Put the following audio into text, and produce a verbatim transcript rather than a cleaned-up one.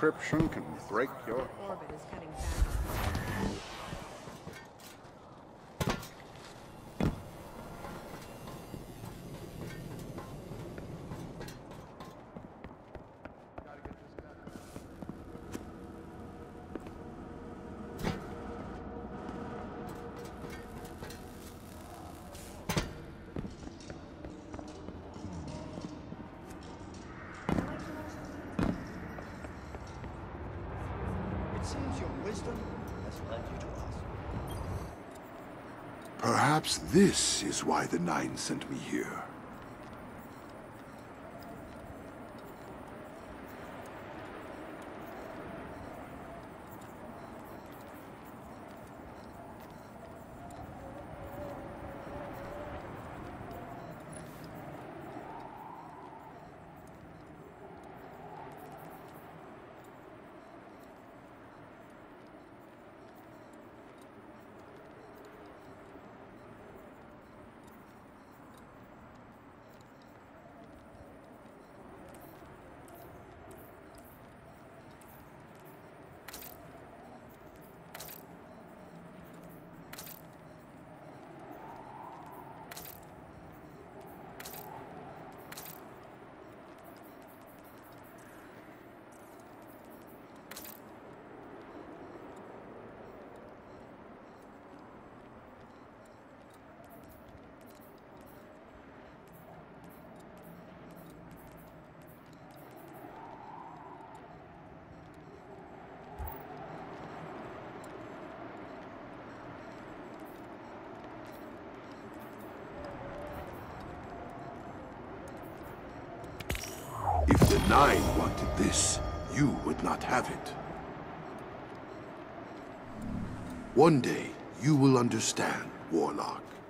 encryption can break your heart. Orbit is cutting back. It seems your wisdom has led you to us. Perhaps this is why the Nine sent me here. If the Nine wanted this, you would not have it. One day, you will understand, Warlock.